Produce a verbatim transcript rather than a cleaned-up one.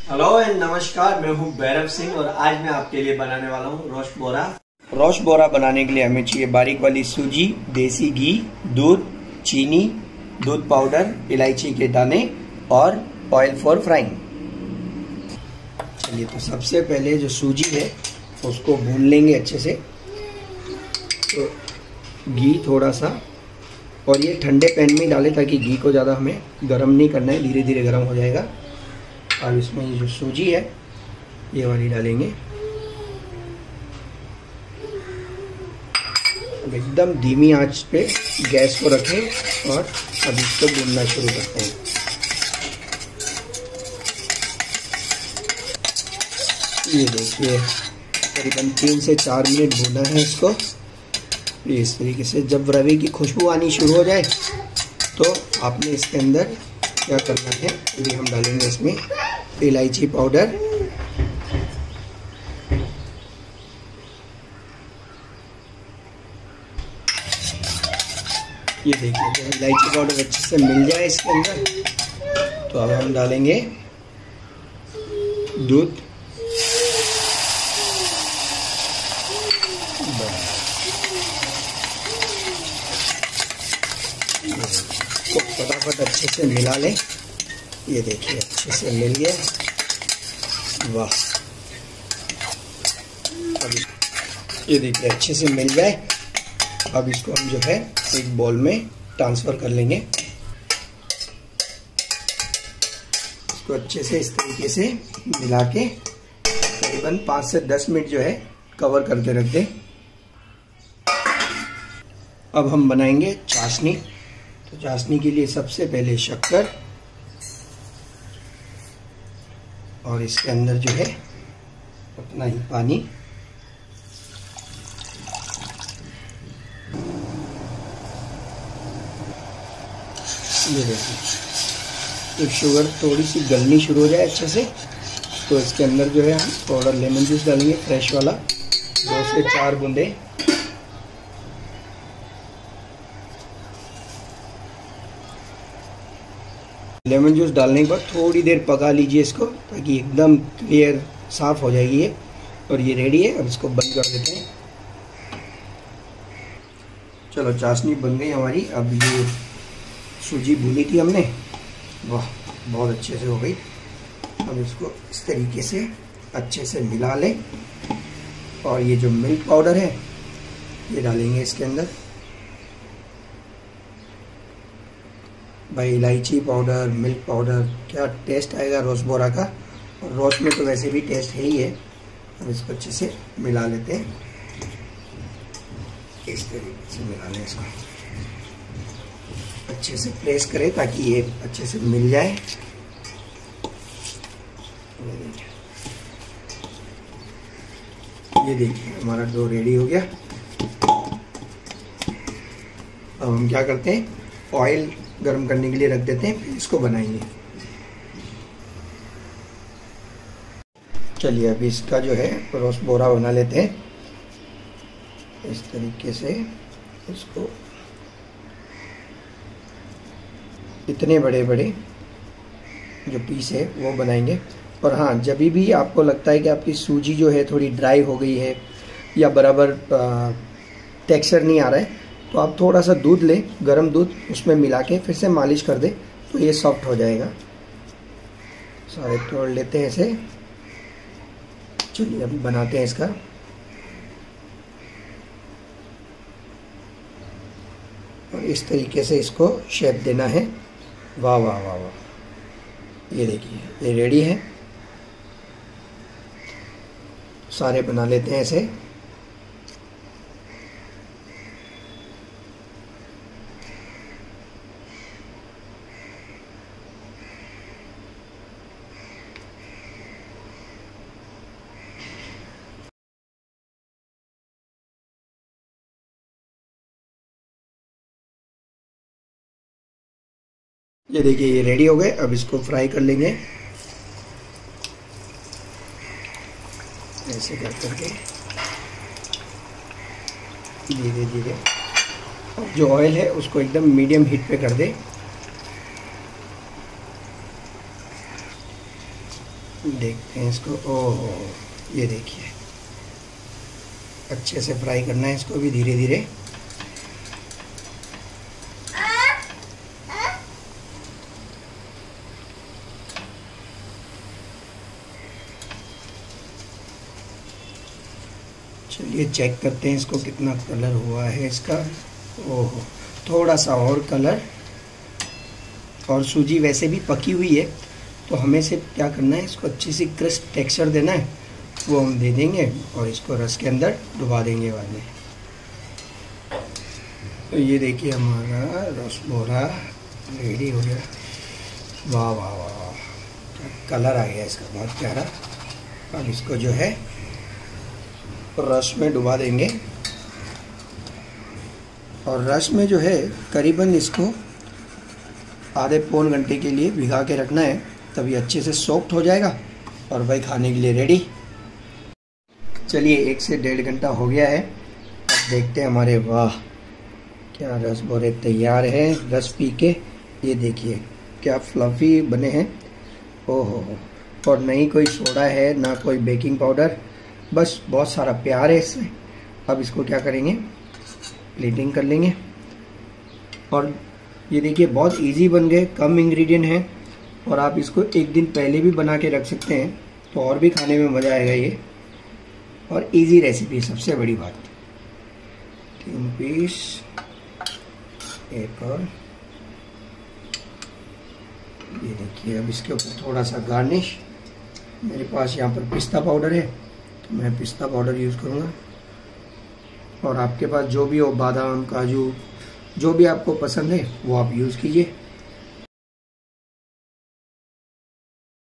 Hello and नमस्कार, मैं हूं भैरव सिंह और आज मैं आपके लिए बनाने वाला हूं रोस्ट बोरा। रोस्ट बोरा बनाने के लिए हमें चाहिए बारीक वाली सूजी, देसी घी, दूध, चीनी, दूध पाउडर, इलायची के दाने और ऑयल फॉर फ्राइंग। चलिए, तो सबसे पहले जो सूजी है उसको भून लेंगे अच्छे से। तो घी थोड़ा सा, और ये ठंडे पैन में डालें ताकि घी को ज़्यादा हमें गर्म नहीं करना है, धीरे धीरे गर्म हो जाएगा। और इसमें ये जो सूजी है ये वाली डालेंगे। अब एकदम धीमी आंच पे गैस को रखें और अब इसको भूनना शुरू करते हैं। ये देखिए, करीबन तीन से चार मिनट भूना है इसको। इस तरीके से जब रवे की खुशबू आनी शुरू हो जाए तो आपने इसके अंदर क्या करना है, अभी हम डालेंगे इसमें इलायची पाउडर, ये देखिए जब इलायची पाउडर अच्छे से मिल जाए इसके अंदर तो अब हम डालेंगे दूध। तो फटाफट अच्छे से मिला लें। ये देखिए अच्छे से मिल गया, वाह। अभी ये देखिए अच्छे से मिल जाए। अब इसको हम जो है एक बाउल में ट्रांसफ़र कर लेंगे। इसको अच्छे से इस तरीके से मिला के करीबन पाँच से दस मिनट जो है कवर करके रख दें। अब हम बनाएंगे चाशनी। तो चाशनी के लिए सबसे पहले शक्कर और इसके अंदर जो है उतना ही पानी, ये देखिए। तो शुगर थोड़ी सी गलनी शुरू हो जाए अच्छे से तो इसके अंदर जो है हम थोड़ा लेमन जूस डालेंगे, फ्रेश वाला, दो से चार बूंदे। लेमन जूस डालने के बाद थोड़ी देर पका लीजिए इसको ताकि एकदम क्लियर साफ हो जाएगी ये। और ये रेडी है। अब इसको बंद कर देते हैं। चलो, चाशनी बन गई हमारी। अब ये सूजी भूनी थी हमने, वाह बहुत अच्छे से हो गई। अब इसको इस तरीके से अच्छे से मिला लें और ये जो मिल्क पाउडर है ये डालेंगे इसके अंदर। भाई इलायची पाउडर, मिल्क पाउडर, क्या टेस्ट आएगा रोस्ट बोरा का। और रोस्ट में तो वैसे भी टेस्ट है ही है। अब इसको अच्छे से मिला लेते हैं। इस तरीके से मिला लें इसको, अच्छे से प्रेस करें ताकि ये अच्छे से मिल जाए। ये देखिए हमारा डो रेडी हो गया। अब हम क्या करते हैं, ऑयल गर्म करने के लिए रख देते हैं, फिर इसको बनाएंगे। चलिए, अभी इसका जो है रोस्ट बोरा बना लेते हैं। इस तरीके से इसको इतने बड़े बड़े जो पीस है वो बनाएंगे। और हाँ, जब भी आपको लगता है कि आपकी सूजी जो है थोड़ी ड्राई हो गई है या बराबर टेक्सचर नहीं आ रहा है तो आप थोड़ा सा दूध लें, गरम दूध, उसमें मिला के फिर से मालिश कर दें तो ये सॉफ्ट हो जाएगा। सारे तोड़ लेते हैं ऐसे। चलिए, अभी बनाते हैं इसका। और इस तरीके से इसको शेप देना है। वाह वाह वाह वाह, ये देखिए ये रेडी है। सारे बना लेते हैं ऐसे। ये देखिए ये रेडी हो गए। अब इसको फ्राई कर लेंगे ऐसे कर करके धीरे धीरे। जो ऑयल है उसको एकदम मीडियम हीट पे कर दे। देखते हैं इसको। ओह, ये देखिए, अच्छे से फ्राई करना है इसको भी धीरे धीरे। चलिए चेक करते हैं इसको कितना कलर हुआ है इसका। ओहो, थोड़ा सा और कलर। और सूजी वैसे भी पकी हुई है, तो हमें सिर्फ क्या करना है, इसको अच्छी सी क्रिस्प टेक्सचर देना है, वो हम दे देंगे और इसको रस के अंदर डुबा देंगे बाद में। तो ये देखिए हमारा रसगुल्ला रेडी हो गया। वाह वाह वाह वाह, कलर आ गया इसका बहुत प्यारा। अब इसको जो है रस में डुबा देंगे, और रस में जो है करीबन इसको आधे पौन घंटे के लिए भिगा के रखना है, तभी अच्छे से सॉफ्ट हो जाएगा और भाई खाने के लिए रेडी। चलिए एक से डेढ़ घंटा हो गया है, अब देखते हैं हमारे वाह क्या रसभोरे तैयार है रस पी के। ये देखिए क्या फ्लफी बने हैं। ओहो, और नहीं कोई सोडा है ना कोई बेकिंग पाउडर, बस बहुत सारा प्यार है इसमें। अब इसको क्या करेंगे, प्लेटिंग कर लेंगे। और ये देखिए बहुत इजी बन गए, कम इंग्रेडिएंट हैं, और आप इसको एक दिन पहले भी बना के रख सकते हैं तो और भी खाने में मज़ा आएगा ये। और इजी रेसिपी सबसे बड़ी बात। तीन पीस, एक और ये देखिए। अब इसके ऊपर थोड़ा सा गार्निश, मेरे पास यहाँ पर पिस्ता पाउडर है तो मैं पिस्ता पाउडर यूज़ करूँगा, और आपके पास जो भी हो बादाम काजू जो भी आपको पसंद है वो आप यूज़ कीजिए।